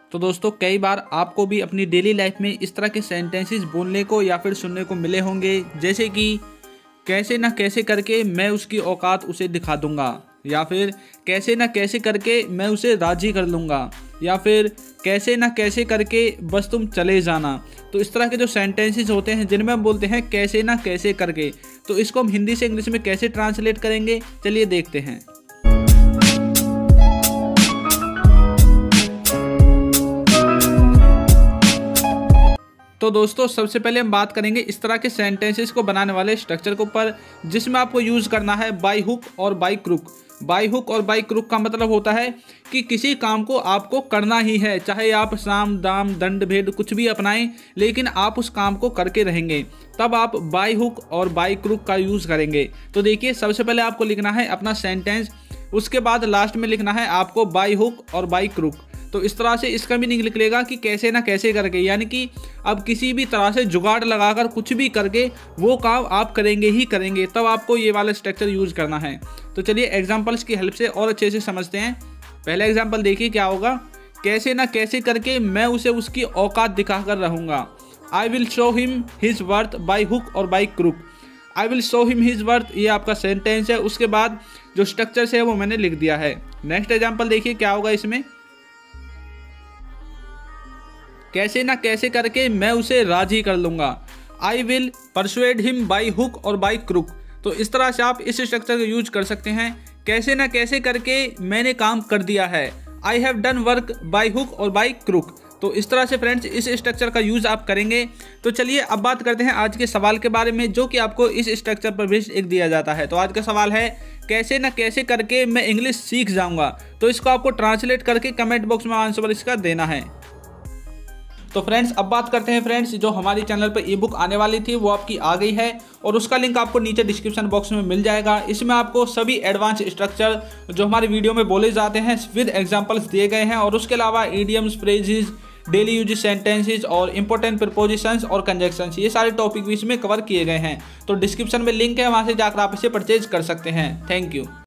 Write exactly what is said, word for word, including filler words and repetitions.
तो दोस्तों कई बार आपको भी अपनी डेली लाइफ में इस तरह के सेंटेंसेस बोलने को या फिर सुनने को मिले होंगे, जैसे कि कैसे ना कैसे करके मैं उसकी औकात उसे दिखा दूंगा, या फिर कैसे ना कैसे करके मैं उसे राजी कर लूँगा, या फिर कैसे ना कैसे करके बस तुम चले जाना। तो इस तरह के जो सेंटेंसेस होते हैं जिनमें हम बोलते हैं कैसे ना कैसे करके, तो इसको हम हिंदी से इंग्लिश में कैसे ट्रांसलेट करेंगे, चलिए देखते हैं। तो दोस्तों सबसे पहले हम बात करेंगे इस तरह के सेंटेंसेस को बनाने वाले स्ट्रक्चर के ऊपर, जिसमें आपको यूज़ करना है बाय हुक और बाय क्रुक। बाय हुक और बाय क्रुक का मतलब होता है कि किसी काम को आपको करना ही है, चाहे आप साम दाम दंड भेद कुछ भी अपनाएं, लेकिन आप उस काम को करके रहेंगे, तब आप बाय हुक और बाय क्रुक का यूज़ करेंगे। तो देखिए सबसे पहले आपको लिखना है अपना सेंटेंस, उसके बाद लास्ट में लिखना है आपको बाय हुक और बाय क्रुक। तो इस तरह से इसका मीनिंग निकलेगा कि कैसे ना कैसे करके, यानी कि अब किसी भी तरह से जुगाड़ लगाकर कुछ भी करके वो काम आप करेंगे ही करेंगे, तब आपको ये वाला स्ट्रक्चर यूज करना है। तो चलिए एग्जांपल्स की हेल्प से और अच्छे से समझते हैं। पहला एग्जांपल देखिए क्या होगा, कैसे ना कैसे करके मैं उसे उसकी औकात दिखाकर रहूँगा। I will show him his worth by hook और by crook. I will show him his worth, ये आपका सेंटेंस है, उसके बाद जो स्ट्रक्चर है वो मैंने लिख दिया है। नेक्स्ट एग्जाम्पल देखिए क्या होगा इसमें, कैसे ना कैसे करके मैं उसे राजी कर लूँगा। I will persuade him by hook और बाय क्रुक। तो इस तरह से आप इस स्ट्रक्चर का यूज कर सकते हैं, कैसे ना कैसे करके मैंने काम कर दिया है। I have done work by hook और बाय क्रुक। तो इस तरह से फ्रेंड्स इस स्ट्रक्चर का यूज़ आप करेंगे। तो चलिए अब बात करते हैं आज के सवाल के बारे में, जो कि आपको इस स्ट्रक्चर पर भी एक दिया जाता है। तो आज का सवाल है, कैसे ना कैसे करके मैं इंग्लिश सीख जाऊँगा। तो इसको आपको ट्रांसलेट करके कमेंट बॉक्स में आंसर इसका देना है। तो फ्रेंड्स अब बात करते हैं फ्रेंड्स, जो हमारी चैनल पर ई बुक आने वाली थी वो आपकी आ गई है, और उसका लिंक आपको नीचे डिस्क्रिप्शन बॉक्स में मिल जाएगा। इसमें आपको सभी एडवांस स्ट्रक्चर जो हमारे वीडियो में बोले जाते हैं विद एग्जांपल्स दिए गए हैं, और उसके अलावा idioms, phrases, daily use sentences और इंपॉर्टेंट प्रीपोजिशंस और कंजक्शंस, ये सारे टॉपिक भी इसमें कवर किए गए हैं। तो डिस्क्रिप्शन में लिंक है, वहाँ से जाकर आप इसे परचेज कर सकते हैं। Thank you.